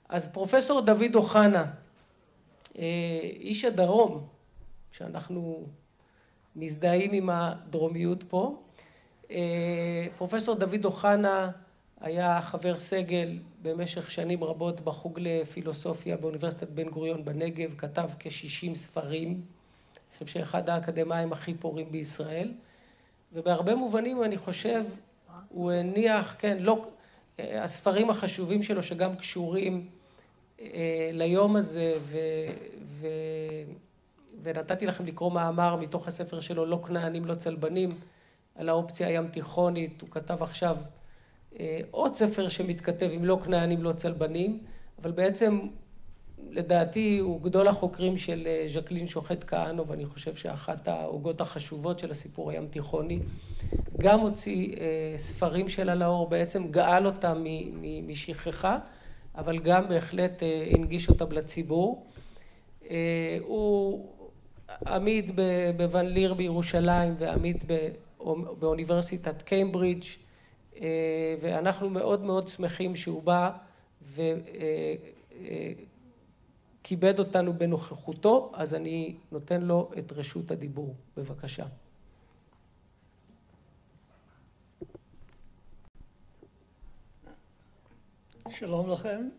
אז פרופסור דוד אוחנה, איש הדרום, שאנחנו מזדהים עם הדרומיות פה, פרופסור דוד אוחנה היה חבר סגל במשך שנים רבות בחוג לפילוסופיה באוניברסיטת בן גוריון בנגב, כתב כ-60 ספרים, אני חושב שאחד האקדמיים הכי פורים בישראל, ובהרבה מובנים אני חושב הוא הניח, כן, לא, הספרים החשובים שלו שגם קשורים ליום הזה, ונתתי לכם לקרוא מאמר מתוך הספר שלו, לא כנענים לא צלבנים, על האופציה הים תיכונית. הוא כתב עכשיו עוד ספר שמתכתב עם לא כנענים לא צלבנים, אבל בעצם לדעתי הוא גדול החוקרים של ז'קלין שוחט כהנוב, ואני חושב שאחת ההוגות החשובות של הסיפור הים תיכוני, גם הוציא ספרים שלה לאור, בעצם גאל אותה משכחה, אבל גם בהחלט הנגיש אותה לציבור. הוא עמיד בוון ליר בירושלים ועמיד באוניברסיטת קיימברידג', ואנחנו מאוד מאוד שמחים שהוא בא וכיבד אותנו בנוכחותו, אז אני נותן לו את רשות הדיבור. בבקשה. שלום לכם.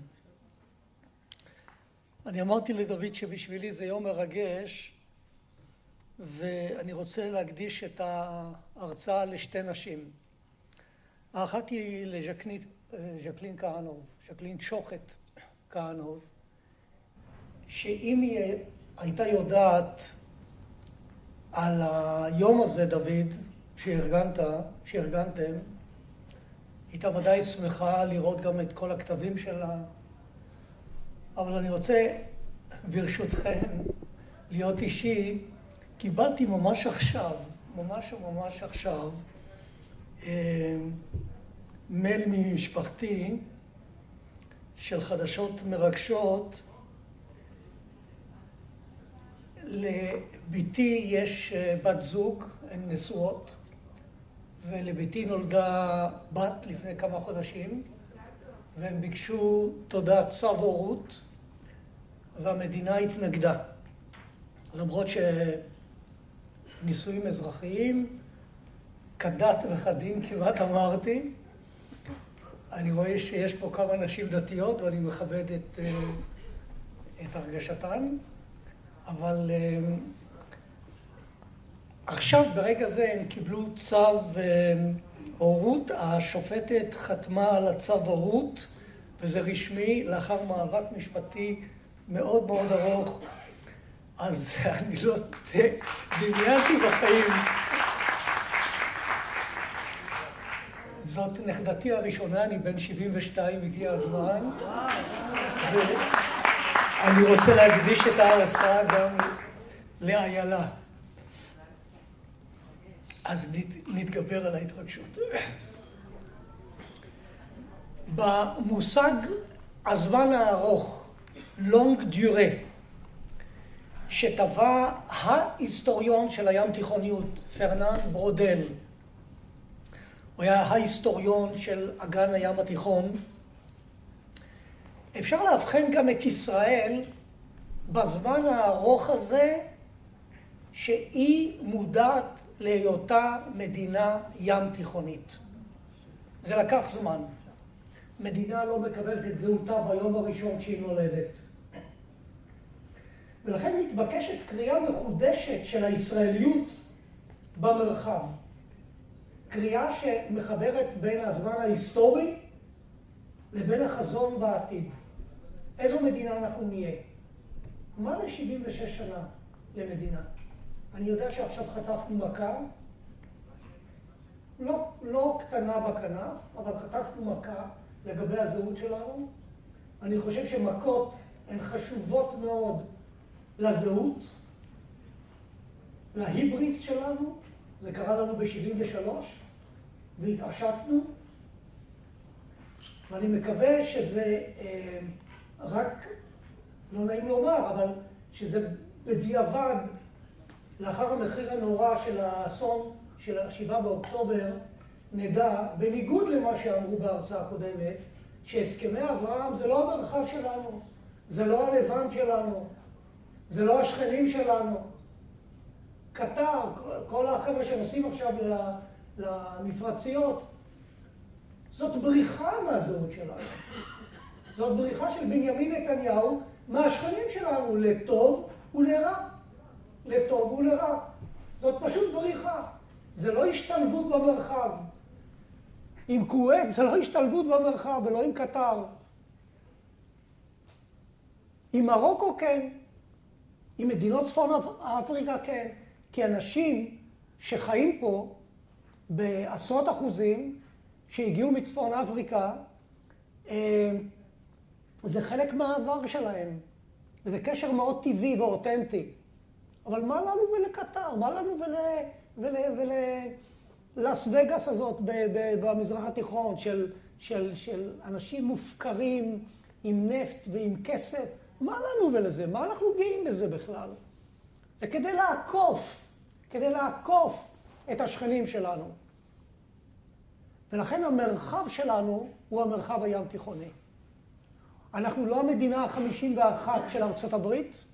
אני אמרתי לדוד שבשבילי זה יום מרגש, ואני רוצה להקדיש את ההרצאה לשתי נשים. האחת היא לז'קלין כהנוב, ז'קלין שוחט כהנוב, שאם היא הייתה יודעת על היום הזה, דוד, שארגנתם, הייתה ודאי שמחה לראות גם את כל הכתבים שלה, אבל אני רוצה, ברשותכם, להיות אישי. קיבלתי ממש עכשיו, מייל ממשפחתי של חדשות מרגשות. לביתי יש בת זוג, הן נשואות, ולביתי נולדה בת לפני כמה חודשים, והם ביקשו תעודת צו הורות, והמדינה התנגדה. למרות שנישואים אזרחיים, כדת וכדין כמעט אמרתי, אני רואה שיש פה כמה נשים דתיות ואני מכבד את הרגשתן, אבל עכשיו ברגע זה הם קיבלו צו הורות, השופטת חתמה על הצו הורות, וזה רשמי לאחר מאבק משפטי מאוד מאוד ארוך. אז אני לא דמיינתי בחיים. זאת נכדתי הראשונה, אני בן 72, הגיע הזמן. ואני רוצה להקדיש את ההרצאה גם לאיילה. אז נתגבר על ההתרגשות. במושג הזמן הארוך, long durée, שטבע ההיסטוריון של הים תיכוניות, פרנן ברודל, הוא היה ההיסטוריון של אגן הים התיכון. אפשר להבחן גם את ישראל בזמן הארוך הזה, שהיא מודעת להיותה מדינה ים תיכונית. זה לקח זמן. מדינה לא מקבלת את זהותה ביום הראשון כשהיא נולדת. ולכן מתבקשת קריאה מחודשת של הישראליות במרחב. קריאה שמחברת בין הזמן ההיסטורי לבין החזון בעתיד. איזו מדינה אנחנו נהיה? מה זה 76 שנה למדינה? אני יודע שעכשיו חטפנו מכה, לא קטנה בכנף, אבל חטפנו מכה לגבי הזהות שלנו. אני חושב שמכות הן חשובות מאוד לזהות, להיבריס שלנו. זה קרה לנו ב-73, והתעשתנו. ואני מקווה שזה רק, לא נעים לומר, אבל שזה בדיעבד, לאחר המחיר הנורא של האסון של 7 באוקטובר, נדע, בניגוד למה שאמרו בהרצאה הקודמת, שהסכמי אברהם זה לא המרחב שלנו, זה לא הלבנט שלנו, זה לא השכנים שלנו. קטר, כל החבר'ה שנוסעים עכשיו למפרציות, זאת בריחה מהזהות שלנו. זאת בריחה של בנימין נתניהו מהשכנים שלנו, לטוב ולרע. לטוב ולרע. זאת פשוט בריחה. זה לא השתלבות במרחב. עם כווית זה לא השתלבות במרחב, ולא עם קטר. עם מרוקו כן. עם מדינות צפון אפריקה כן. כי אנשים שחיים פה בעשרות אחוזים, שהגיעו מצפון אפריקה, זה חלק מהעבר שלהם. וזה קשר מאוד טבעי ואותנטי. אבל מה לנו ולקטר? מה לנו ולאס וגאס הזאת במזרח התיכון של אנשים מופקרים עם נפט ועם כסף? מה לנו ולזה? מה אנחנו גאים בזה בכלל? זה כדי לעקוף את השכנים שלנו. ולכן המרחב שלנו הוא המרחב הים תיכוני. אנחנו לא המדינה ה-51 של ארצות הברית.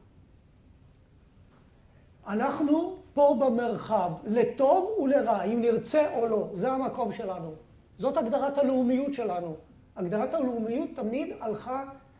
אנחנו פה במרחב, לטוב ולרע, אם נרצה או לא. זה המקום שלנו. זאת הגדרת הלאומיות שלנו. הגדרת הלאומיות תמיד הלכה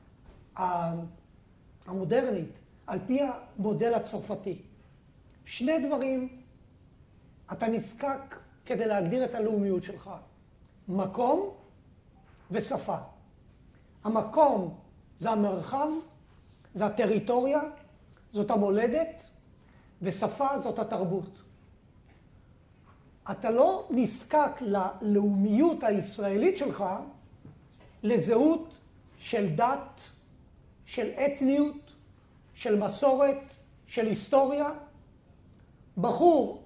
המודרנית, על פי המודל הצרפתי. שני דברים אתה נזקק כדי להגדיר את הלאומיות שלך. מקום ושפה. המקום זה המרחב, זה הטריטוריה, זאת המולדת, ושפה זאת התרבות. אתה לא נזקק ללאומיות הישראלית שלך, לזהות של דת, של אתניות, של מסורת, של היסטוריה. בחור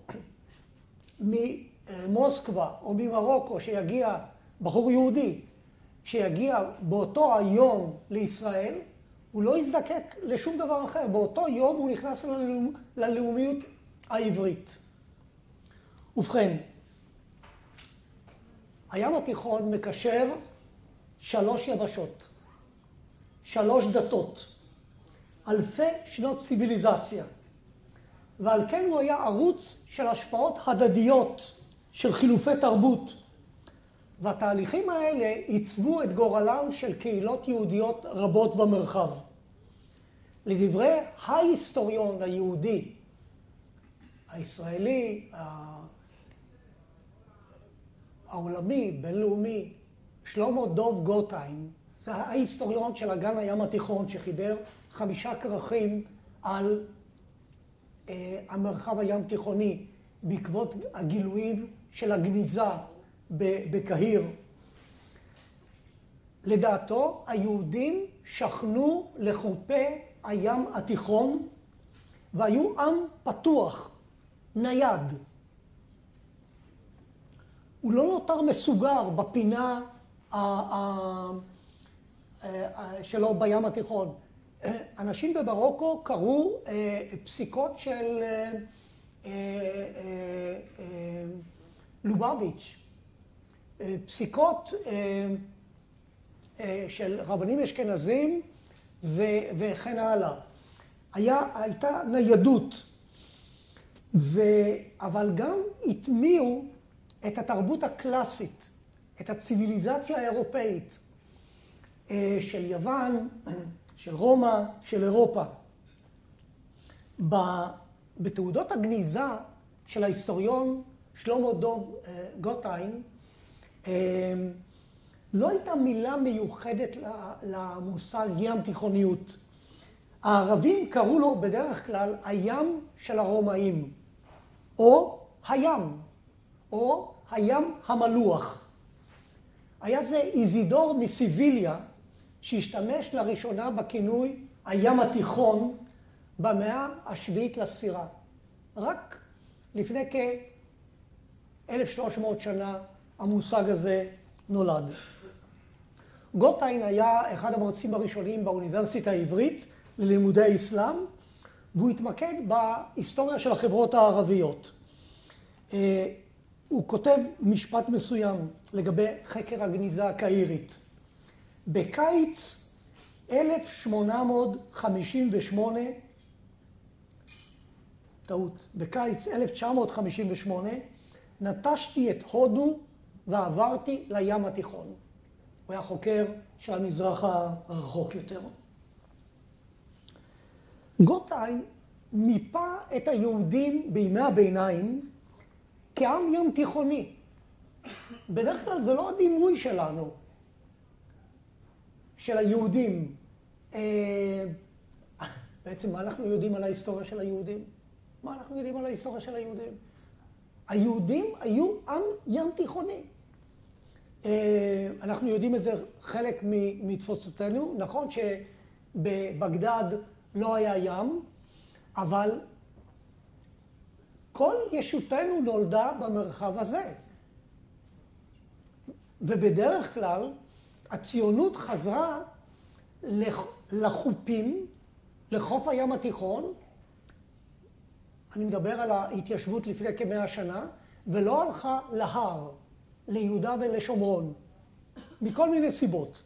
ממוסקבה או ממרוקו שיגיע, בחור יהודי, שיגיע באותו היום לישראל, הוא לא יזדקק לשום דבר אחר. באותו יום הוא נכנס ללאומיות העברית. ובכן, הים התיכון מקשר 3 יבשות, 3 דתות, אלפי שנות ציוויליזציה. ועל כן הוא היה ערוץ של השפעות הדדיות, של חילופי תרבות. והתהליכים האלה עיצבו את גורלם של קהילות יהודיות רבות במרחב. לדברי ההיסטוריון היהודי, הישראלי, העולמי, בינלאומי, שלמה דוב גוטהיים, זה ההיסטוריון של אגן הים התיכון שחיבר 5 כרכים על המרחב הים תיכוני בעקבות הגילויים של הגניזה בקהיר. לדעתו, היהודים שכנו לחופי הים התיכון והיו עם פתוח, נייד. הוא לא נותר מסוגר בפינה שלו בים התיכון. אנשים במרוקו קראו פסיקות של לובביץ', פסיקות של רבנים אשכנזים וכן הלאה. הייתה ניידות, אבל גם הטמיעו את התרבות הקלאסית, את הציוויליזציה האירופאית של יוון, של רומא, של אירופה. בתעודות הגניזה של ההיסטוריון שלמה דוב גוטהיים, לא הייתה מילה מיוחדת למושג ים תיכוניות. הערבים קראו לו בדרך כלל הים של הרומאים, או הים המלוח. היה זה איזידור מסיביליה שהשתמש לראשונה בכינוי הים התיכון במאה השביעית לספירה. רק לפני כ-1300 שנה המושג הזה נולד. גוטהיים היה אחד המרצים הראשונים באוניברסיטה העברית ללימודי האסלאם, והוא התמקד בהיסטוריה של החברות הערביות. הוא כותב משפט מסוים לגבי חקר הגניזה הקהירית. בקיץ 1858, טעות, בקיץ 1958, נטשתי את הודו ועברתי לים התיכון. הוא היה חוקר של המזרח הרחוק יותר. גוטהיים מיפה את היהודים בימי הביניים כעם ים תיכוני. בדרך כלל זה לא הדימוי שלנו, של היהודים. בעצם מה אנחנו יודעים על ההיסטוריה של היהודים? מה אנחנו יודעים על ההיסטוריה של היהודים? היהודים היו עם ים תיכוני. אנחנו יודעים את זה חלק מתפוצותינו. נכון שבבגדד לא היה ים, אבל כל ישותנו נולדה במרחב הזה. ובדרך כלל הציונות חזרה לחופים, לחוף הים התיכון. אני מדבר על ההתיישבות לפני כ100 שנה, ולא הלכה להר, ליהודה ולשומרון, מכל מיני סיבות.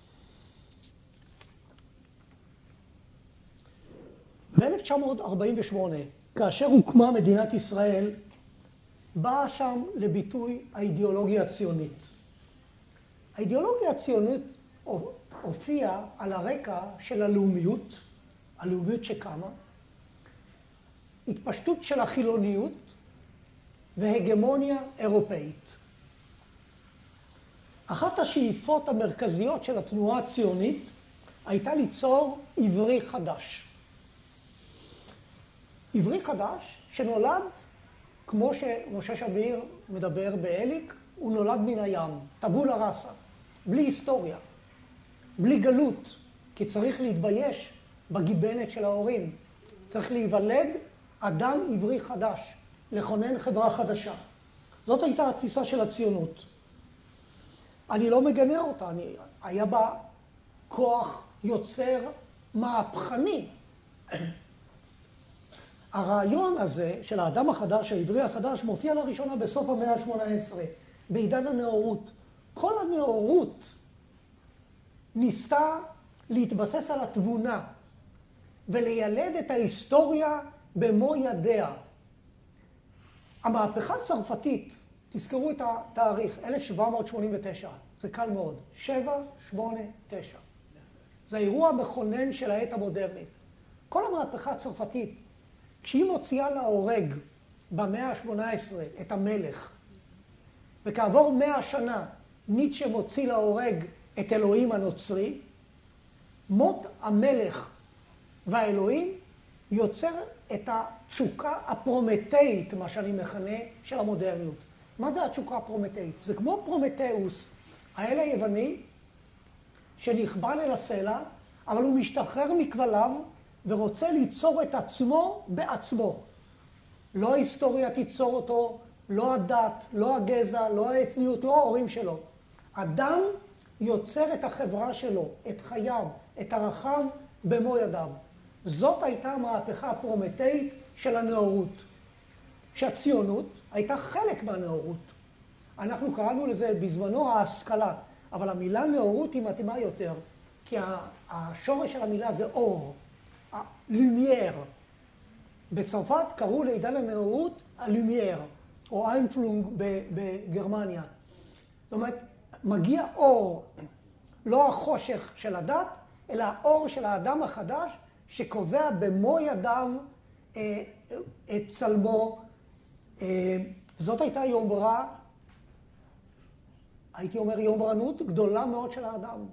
ב-1948, כאשר הוקמה מדינת ישראל, באה שם לביטוי האידיאולוגיה הציונית. האידיאולוגיה הציונית הופיעה על הרקע של הלאומיות שקמה, התפשטות של החילוניות והגמוניה אירופאית. אחת השאיפות המרכזיות של התנועה הציונית הייתה ליצור עברי חדש. עברי חדש שנולד, כמו שמשה שביר מדבר באליק, הוא נולד מן הים, טבולה ראסה, בלי היסטוריה, בלי גלות, כי צריך להתבייש בגיבנת של ההורים. צריך להיוולד אדם עברי חדש, לכונן חברה חדשה. זאת הייתה התפיסה של הציונות. אני לא מגנה אותה, היה בה כוח יוצר מהפכני. הרעיון הזה של האדם החדש, העברי החדש, מופיע לראשונה בסוף המאה ה-18, בעידן הנאורות. כל הנאורות ניסתה להתבסס על התבונה ולילד את ההיסטוריה במו ידיה. המהפכה הצרפתית, תזכרו את התאריך, 1789, זה קל מאוד, 789. זה האירוע המכונן של העת המודרנית. כל המהפכה הצרפתית, כשהיא מוציאה להורג במאה ה-18 את המלך, וכעבור 100 שנה ניטשה מוציא להורג את אלוהים הנוצרי, מות המלך והאלוהים יוצר את התשוקה הפרומטאית, מה שאני מכנה, של המודרניות. מה זה התשוקה הפרומטאית? זה כמו פרומטאוס, האל היווני, שנכבל אל הסלע, אבל הוא משתחרר מכבליו ורוצה ליצור את עצמו בעצמו. לא ההיסטוריה תיצור אותו, לא הדת, לא הגזע, לא האתניות, לא ההורים שלו. אדם יוצר את החברה שלו, את חייו, את ערכיו במו ידיו. זאת הייתה המהפכה הפרומטאית של הנאורות. שהציונות הייתה חלק מהנאורות. אנחנו קראנו לזה בזמנו ההשכלה, אבל המילה נאורות היא מתאימה יותר, כי השורש של המילה זה אור, לומייר. בצרפת קראו לעידן הנאורות הלומייר, או איינפלונג בגרמניה. זאת אומרת, מגיע אור, לא החושך של הדת, אלא האור של האדם החדש, שקובע במו ידיו את צלמו. זאת הייתה יומרה, הייתי אומר יומרנות גדולה מאוד של האדם.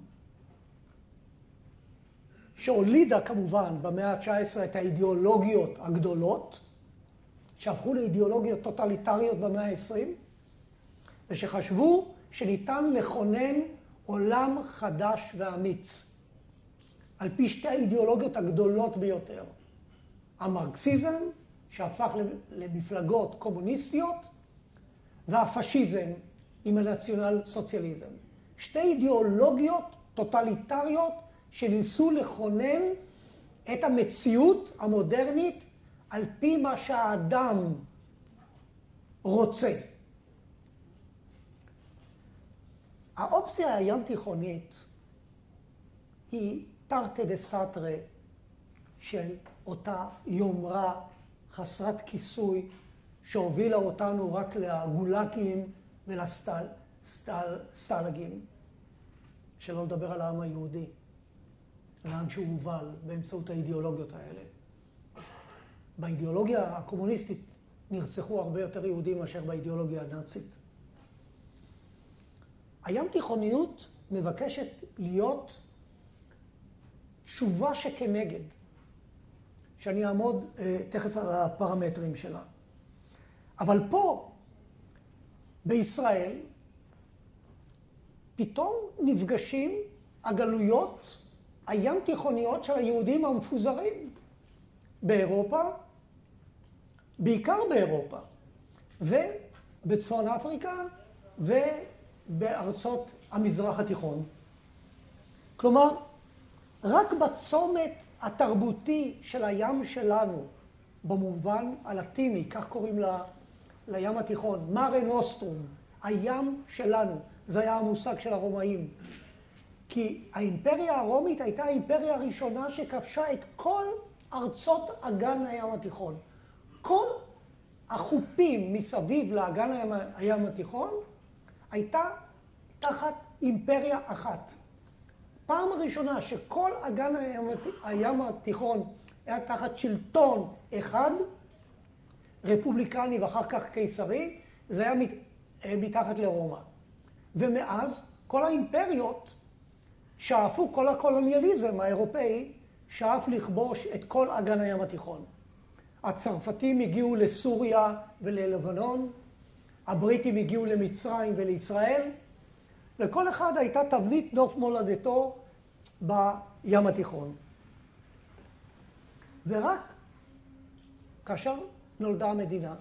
שהולידה כמובן במאה ה-19 את האידיאולוגיות הגדולות, שהפכו לאידיאולוגיות טוטליטריות במאה ה-20, ושחשבו שניתן לכונן עולם חדש ואמיץ, על פי שתי האידיאולוגיות הגדולות ביותר. המרקסיזם, שהפך למפלגות קומוניסטיות, והפשיזם עם הנציונל סוציאליזם. שתי אידיאולוגיות טוטליטריות שניסו לכונן את המציאות המודרנית על פי מה שהאדם רוצה. האופציה הים תיכונית היא תרתי דה סתרי של אותה יומרה חסרת כיסוי שהובילה אותנו רק לגולאגים ולסטלגים, שלא לדבר על העם היהודי, לאן שהוא הובל באמצעות האידיאולוגיות האלה. באידיאולוגיה הקומוניסטית נרצחו הרבה יותר יהודים מאשר באידיאולוגיה הנאצית. הים תיכוניות מבקשת להיות תשובה שכנגד, שאני אעמוד תכף על הפרמטרים שלה. אבל פה, בישראל, פתאום נפגשים הגלויות הים תיכוניות של היהודים המפוזרים באירופה, בעיקר באירופה, ובצפון אפריקה ובארצות המזרח התיכון. כלומר, רק בצומת התרבותי של הים שלנו, במובן הלטיני, כך קוראים לים התיכון, מארה נוסטרום, הים שלנו, זה היה המושג של הרומאים. כי האימפריה הרומית הייתה האימפריה הראשונה שכבשה את כל ארצות אגן הים התיכון. כל החופים מסביב לאגן הים התיכון הייתה תחת אימפריה אחת. פעם הראשונה שכל אגן הים התיכון היה תחת שלטון אחד, רפובליקני ואחר כך קיסרי, זה היה מתחת לרומא. ומאז כל האימפריות שאפו, כל הקולוניאליזם האירופאי שאף לכבוש את כל אגן הים התיכון. הצרפתים הגיעו לסוריה וללבנון, הבריטים הגיעו למצרים ולישראל, לכל אחד הייתה תבנית נוף מולדתו בים התיכון. ורק כאשר נולדה המדינה,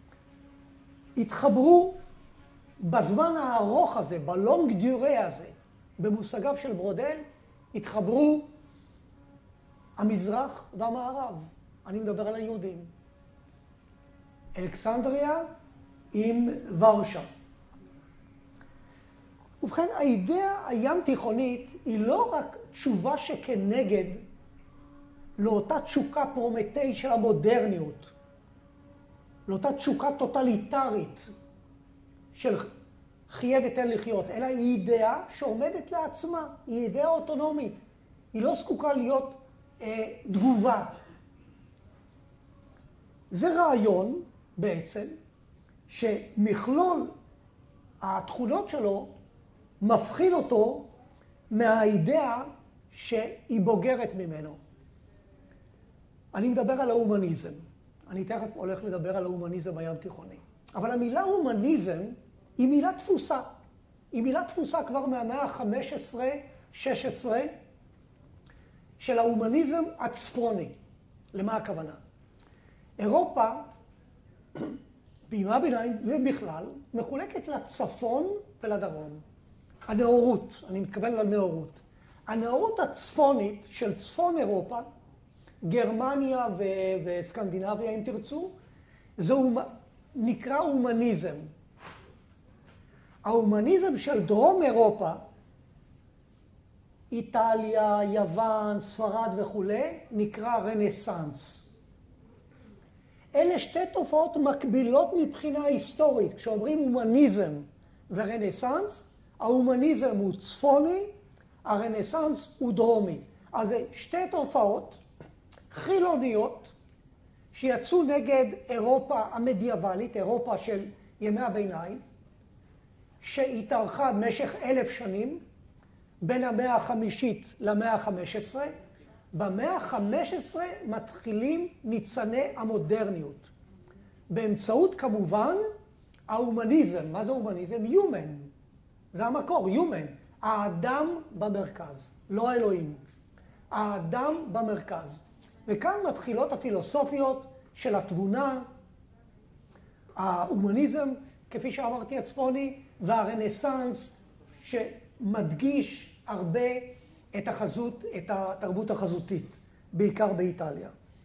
התחברו בזמן הארוך הזה, בלונג דיורה הזה, במושגיו של ברודל, התחברו המזרח והמערב. אני מדבר על היהודים. אלכסנדריה עם ורשה. ובכן, האידאה הים תיכונית היא לא רק תשובה שכנגד לאותה תשוקה פרומטאית של המודרניות, לאותה תשוקה טוטליטרית של חיה ותן לחיות, אלא היא אידאה שעומדת לעצמה, היא אידאה אוטונומית. היא לא זקוקה להיות תגובה. זה רעיון בעצם שמכלול התכונות שלו מבחין אותו מהאידאה שהיא בוגרת ממנו. אני מדבר על ההומניזם. אני תכף הולך לדבר על ההומניזם הים תיכוני. אבל המילה הומניזם היא מילה תפוסה. היא מילה תפוסה כבר מהמאה ה-15-16 של ההומניזם הצפוני. למה הכוונה? אירופה, בימי הביניים ובכלל, מחולקת לצפון ולדרום. הנאורות, אני מתכוון לנאורות. הנאורות הצפונית של צפון אירופה, גרמניה וסקנדינביה, אם תרצו, זה נקרא הומניזם. ההומניזם של דרום אירופה, איטליה, יוון, ספרד וכו', נקרא רנסנס. אלה שתי תופעות מקבילות מבחינה היסטורית. כשאומרים הומניזם ורנסנס, ההומניזם הוא צפוני, הרנסנס הוא דרומי. אז זה שתי תופעות חילוניות שיצאו נגד אירופה המדיאבלית, אירופה של ימי הביניים, שהתארכה במשך 1000 שנים, בין המאה החמישית למאה ה-15. במאה ה-15 מתחילים ניצני המודרניות. באמצעות כמובן ההומניזם. מה זה הומניזם? Human. זה המקור, Human. האדם במרכז, לא האלוהים. האדם במרכז. וכאן מתחילות הפילוסופיות של התבונה, ההומניזם, כפי שאמרתי, הצפוני, והרנסנס, שמדגיש הרבה את החזות, את התרבות החזותית, בעיקר באיטליה.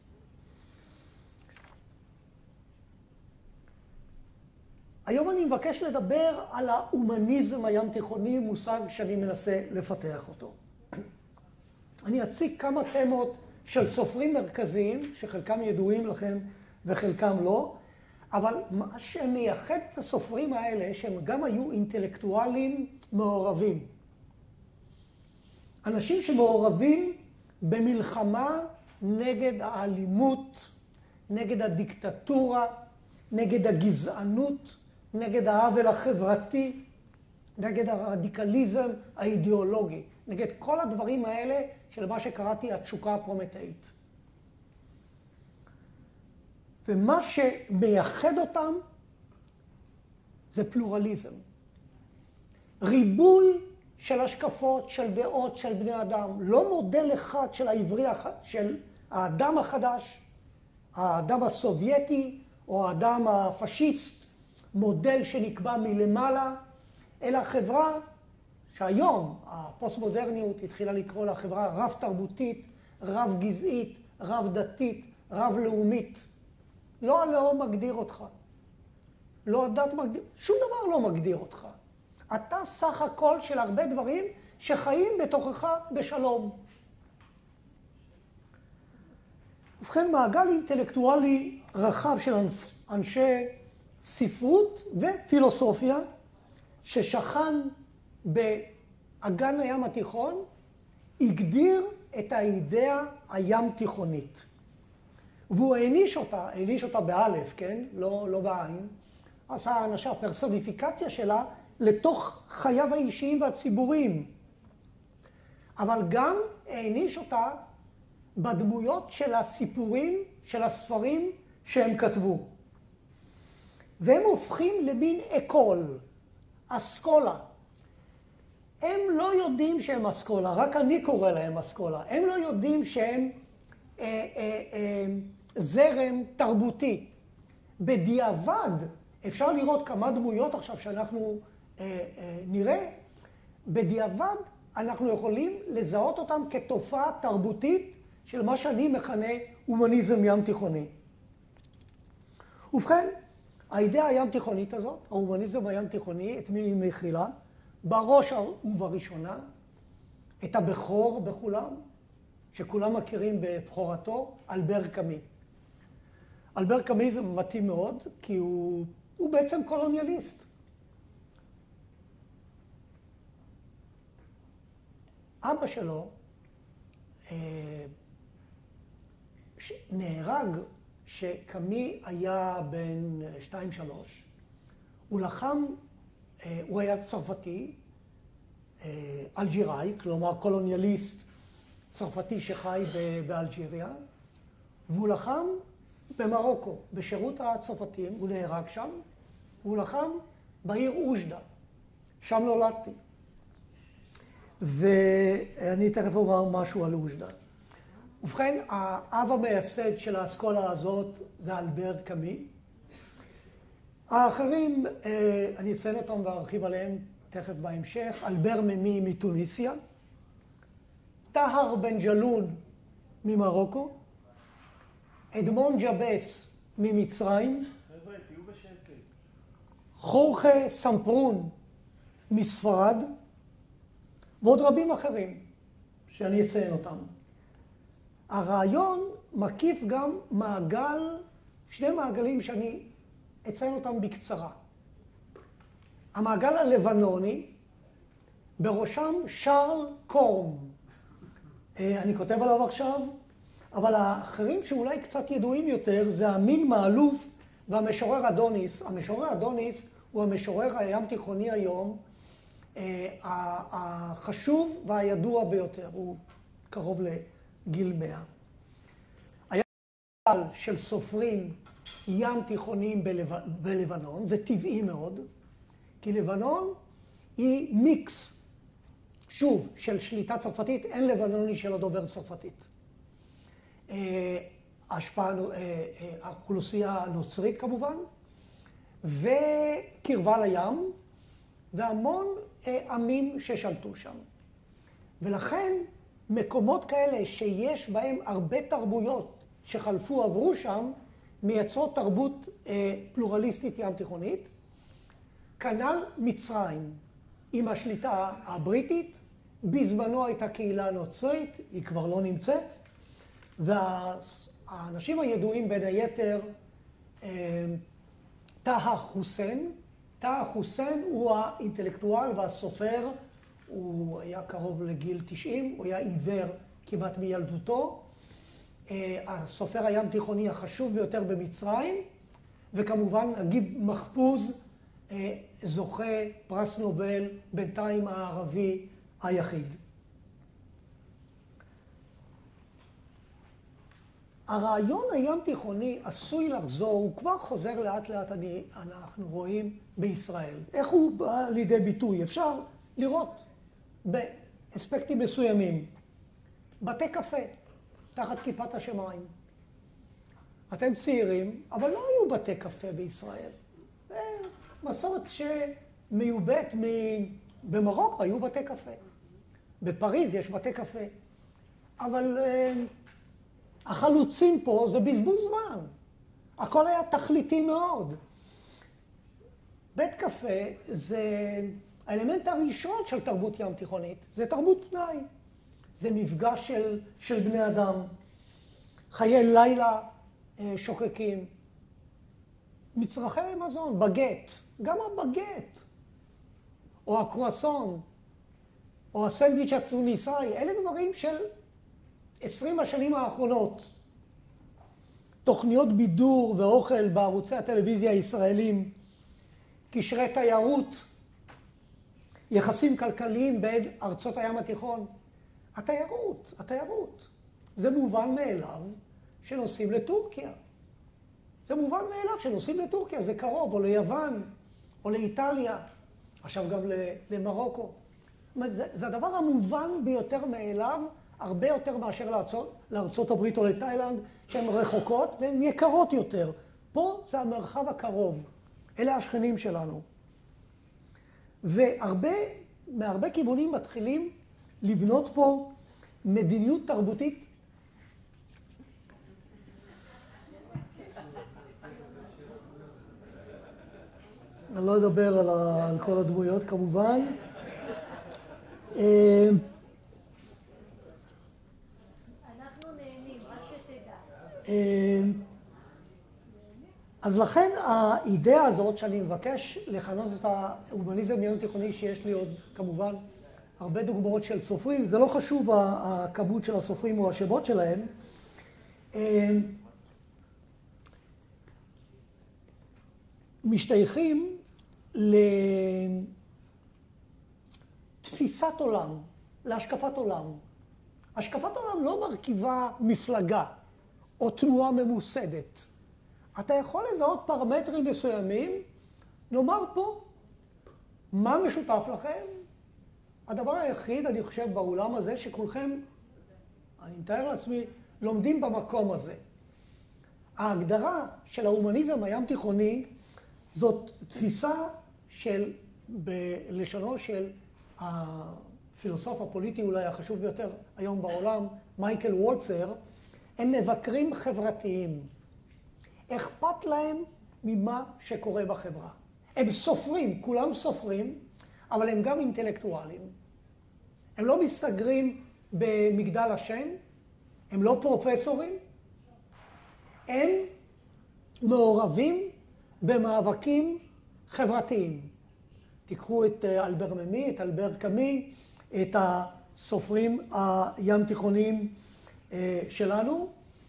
היום אני מבקש לדבר על ההומניזם הים תיכוני, מושג שאני מנסה לפתח אותו. אני אציג כמה תמות של סופרים מרכזיים, שחלקם ידועים לכם וחלקם לא, אבל מה שמייחד את הסופרים האלה, שהם גם היו אינטלקטואלים מעורבים. אנשים שמעורבים במלחמה נגד האלימות, נגד הדיקטטורה, נגד הגזענות, נגד העוול החברתי, נגד הרדיקליזם האידיאולוגי, נגד כל הדברים האלה של מה שקראתי התשוקה הפרומטאית. ומה שמייחד אותם זה פלורליזם. ריבוי של השקפות, של דעות, של בני אדם. לא מודל אחד של של האדם החדש, האדם הסובייטי או האדם הפשיסט, מודל שנקבע מלמעלה, אלא חברה שהיום הפוסט-מודרניות התחילה לקרוא לה חברה רב-תרבותית, רב-גזעית, רב-דתית, רב-לאומית. לא הלאום מגדיר אותך. לא הדת מגדיר, שום דבר לא מגדיר אותך. אתה סך הכל של הרבה דברים שחיים בתוכך בשלום. ובכן, מעגל אינטלקטואלי רחב של אנשי ספרות ופילוסופיה, ששכן באגן הים התיכון, הגדיר את האידאה הים תיכונית. והוא העניש אותה באלף, כן? לא בעין. עשה אנשה פרסוניפיקציה שלה לתוך חייו האישיים והציבוריים. אבל גם העניש אותה בדמויות של הסיפורים, של הספרים שהם כתבו. והם הופכים למין אקול, אסכולה. הם לא יודעים שהם אסכולה, רק אני קורא להם אסכולה. הם לא יודעים שהם זרם תרבותי. בדיעבד, אפשר לראות כמה דמויות עכשיו שאנחנו נראה, בדיעבד אנחנו יכולים לזהות אותם כתופעה תרבותית של מה שאני מכנה הומניזם ים תיכוני. ובכן, האידאה הים תיכונית הזאת, ההומניזם הים תיכוני, את מי היא מכילה? בראש ובראשונה, את הבכור בכולם, שכולם מכירים בבכורתו, אלבר קאמי. אלבר קאמי זה מתאים מאוד, כי הוא בעצם קולוניאליסט. אבא שלו נהרג שקאמי היה בן 2-3. הוא לחם, הוא היה צרפתי, אלג'יראי, כלומר קולוניאליסט צרפתי שחי באלג'יריה, והוא לחם במרוקו, בשירות הצרפתים, הוא נהרג שם, הוא לחם בעיר אוג'דה, שם נולדתי. ואני תכף אומר משהו על אוג'דה. ובכן, האב המייסד של האסכולה הזאת זה אלבר קאמי. האחרים, אני אציין אותם וארחיב עליהם תכף בהמשך, אלבר ממי מתוניסיה, טהר בן ג'לון ממרוקו, אדמון ג'בס ממצרים, חורכה סמפרון מספרד, ועוד רבים אחרים שאני אציין אותם. הרעיון מקיף גם שני מעגלים שאני אציין אותם בקצרה. המעגל הלבנוני, בראשם שרל קורם. אני כותב עליו עכשיו, אבל האחרים שאולי קצת ידועים יותר זה אמין מאלוף והמשורר אדוניס. המשורר אדוניס הוא המשורר הים תיכוני היום, החשוב והידוע ביותר, הוא קרוב לגיל 100. היה מעגל של סופרים ים תיכוניים בלבנון, זה טבעי מאוד, כי לבנון היא מיקס, שוב, של שליטה צרפתית, אין לבנוני שלא דובר צרפתית. האוכלוסייה הנוצרית כמובן, וקרבה לים, והמון עמים ששלטו שם. ולכן מקומות כאלה שיש בהם הרבה תרבויות שחלפו עברו שם, מייצרות תרבות פלורליסטית ים תיכונית. כנ"ל מצרים, עם השליטה הבריטית בזמנו הייתה קהילה נוצרית, היא כבר לא נמצאת, והאנשים הידועים בין היתר, טאהא חוסיין. טאהא חוסיין הוא האינטלקטואל והסופר, הוא היה קרוב לגיל 90, הוא היה עיוור כמעט מילדותו. הסופר הים תיכוני החשוב ביותר במצרים, וכמובן נגיב מחפוז, זוכה פרס נובל, בינתיים הערבי היחיד. הרעיון הים תיכוני עשוי לחזור, הוא כבר חוזר לאט לאט, אנחנו רואים בישראל. איך הוא בא לידי ביטוי? אפשר לראות באספקטים מסוימים. בתי קפה, תחת כיפת השמיים. אתם צעירים, אבל לא היו בתי קפה בישראל. מסורת שמיובאת במרוקו היו בתי קפה. בפריז יש בתי קפה. אבל החלוצים פה זה בזבוז זמן. הכל היה תכליתי מאוד. בית קפה זה האלמנט הראשון של תרבות ים תיכונית. זה תרבות פנאי. זה מפגש של בני אדם. חיי לילה שוקקים. מצרכי מזון, בגט. גם הבגט. או הקרואסון. או הסנדוויץ' הטוניסאי. אלה דברים של 20 השנים האחרונות. תוכניות בידור ואוכל בערוצי הטלוויזיה הישראלים. קשרי תיירות. יחסים כלכליים בין ארצות הים התיכון. התיירות. זה מובן מאליו שנוסעים לטורקיה. זה מובן מאליו שנוסעים לטורקיה, זה קרוב, או ליוון, או לאיטליה, עכשיו גם למרוקו. זה הדבר המובן ביותר מאליו, הרבה יותר מאשר לארצות הברית או לתאילנד, שהן רחוקות והן יקרות יותר. פה זה המרחב הקרוב, אלה השכנים שלנו. מהרבה כיוונים מתחילים לבנות פה מדיניות תרבותית. אני לא אדבר על כל הדמויות כמובן. אנחנו נהנים, רק שתדע. אז לכן האידאה הזאת שאני מבקש לכנות את ההומניזם ים תיכוני, שיש לי עוד כמובן הרבה דוגמאות של סופרים, זה לא חשוב הכמות של הסופרים או השמות שלהם, משתייכים לתפיסת עולם, להשקפת עולם. השקפת עולם לא מרכיבה מפלגה או תנועה ממוסדת. אתה יכול לזהות פרמטרים מסוימים, נאמר פה, מה משותף לכם? הדבר היחיד, אני חושב, באולם הזה, שכולכם, אני מתאר לעצמי, לומדים במקום הזה. ההגדרה של ההומניזם הים תיכוני, זאת תפיסה של, בלשונו של הפילוסוף הפוליטי אולי החשוב ביותר היום בעולם, מייקל וולצר, הם מבקרים חברתיים. אכפת להם ממה שקורה בחברה. הם סופרים, כולם סופרים, אבל הם גם אינטלקטואלים. הם לא מסתגרים במגדל השן, הם לא פרופסורים, הם מעורבים במאבקים חברתיים. תיקחו את אלבר ממי, את אלבר קאמי, את הסופרים הים תיכוניים שלנו,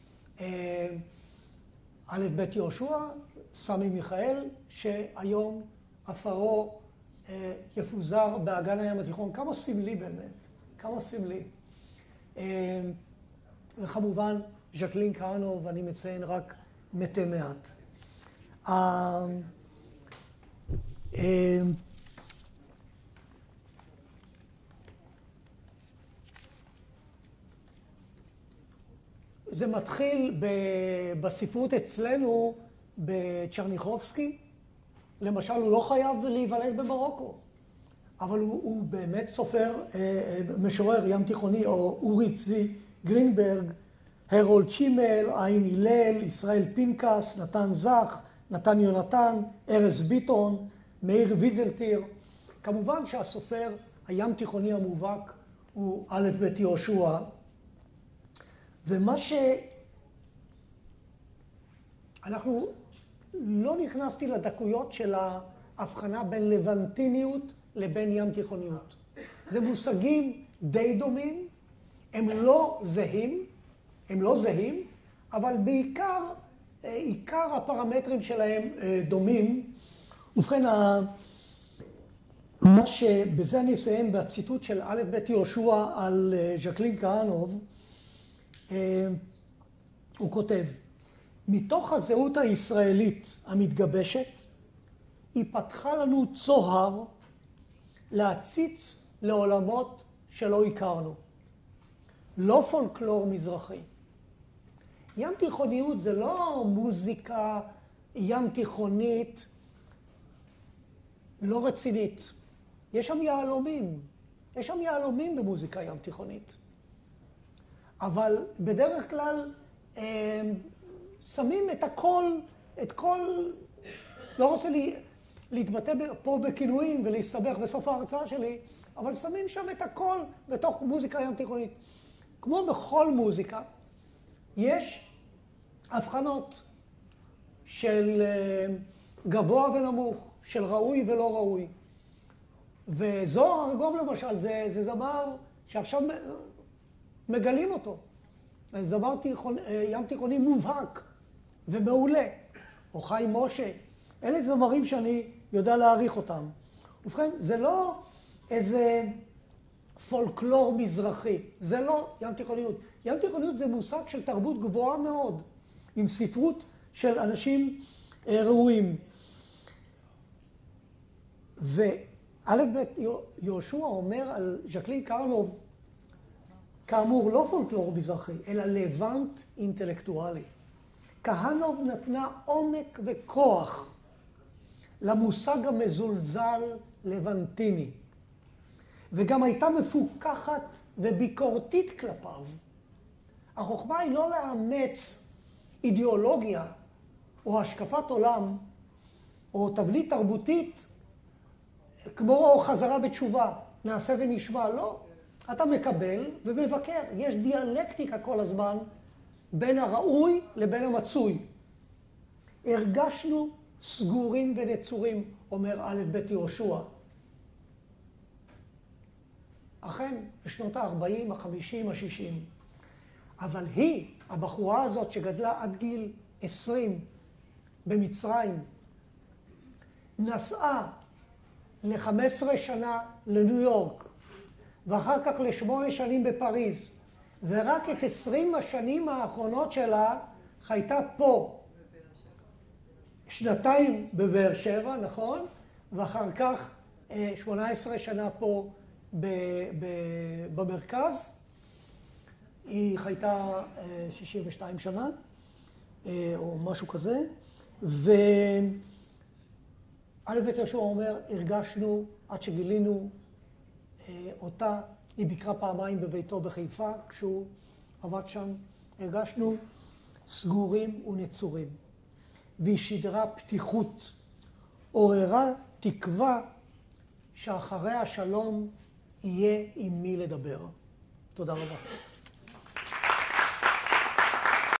א' ב' יהושע, סמי מיכאל, שהיום עפרו יפוזר באגן הים התיכון. כמה סמלי באמת, כמה סמלי. וכמובן, ז'קלין כהנו, ואני מציין רק מתי מעט. זה מתחיל בספרות אצלנו בצ'רניחובסקי. למשל, הוא לא חייב להיוולד במרוקו, אבל הוא באמת סופר, משורר ים תיכוני, או אורי צבי גרינברג, הרולד שימל, עין הלל, ישראל פינקס, נתן זך, נתן יונתן, ארז ביטון, מאיר ויזלטיר. כמובן שהסופר הים תיכוני המובהק הוא א' ב' יהושע, ומה אנחנו לא נכנסתי לדקויות של ההבחנה בין לבנטיניות לבין ים תיכוניות. זה מושגים די דומים, הם לא זהים, אבל עיקר הפרמטרים שלהם דומים. ובכן, מה שבזה אני אסיים בציטוט של א' ב' יהושע על ז'קלין כהנוב, הוא כותב, מתוך הזהות הישראלית המתגבשת, היא פתחה לנו צוהר להציץ לעולמות שלא הכרנו. לא פולקלור מזרחי. ים תיכוניות זה לא מוזיקה ים תיכונית לא רצינית. יש שם יהלומים במוזיקה ים תיכונית. אבל בדרך כלל שמים את כל, לא רוצה להתבטא פה בכינויים ולהסתבך בסוף ההרצאה שלי, אבל שמים שם את הכל בתוך מוזיקה ים תיכונית. כמו בכל מוזיקה, יש הבחנות של גבוה ונמוך, של ראוי ולא ראוי. וזוהר ארגוב למשל, זה זמר שעכשיו מגלים אותו. זמר ים תיכוני מובהק ומעולה. או חיים משה. אלה זמרים שאני יודע להעריך אותם. ובכן, זה לא איזה פולקלור מזרחי. זה לא ים תיכוניות. ים תיכוניות זה מושג של תרבות גבוהה מאוד, עם ספרות של אנשים ראויים. וא' ב' יהושע אומר על ז'קלין כהנוב, כאמור לא פולקלור מזרחי, אלא לבנט אינטלקטואלי. כהנוב נתנה עומק וכוח למושג המזולזל לבנטיני, וגם הייתה מפוקחת וביקורתית כלפיו. החוכמה היא לא לאמץ אידיאולוגיה או השקפת עולם או תבנית תרבותית כמו חזרה בתשובה, נעשה ונשמע, לא. אתה מקבל ומבקר. יש דיאלקטיקה כל הזמן בין הראוי לבין המצוי. הרגשנו סגורים ונצורים, אומר א' ב' יהושע. אכן, בשנות ה-40, ה-50, ה-60. אבל היא, הבחורה הזאת שגדלה עד גיל 20 במצרים, נסעה ל-15 שנה לניו יורק, ואחר כך ל8 שנים בפריז, ורק את 20 השנים האחרונות שלה חייתה פה. שנתיים בבאר שבע, נכון? ואחר כך 18 שנה פה במרכז. היא חייתה 62 שנה, או משהו כזה. וא' ב' יהושע אומר, הרגשנו עד שגילינו אותה. היא ביקרה פעמיים בביתו בחיפה, כשהוא עבד שם. הרגשנו סגורים ונצורים. והיא שידרה פתיחות, עוררה תקווה שאחרי השלום יהיה עם מי לדבר. תודה רבה.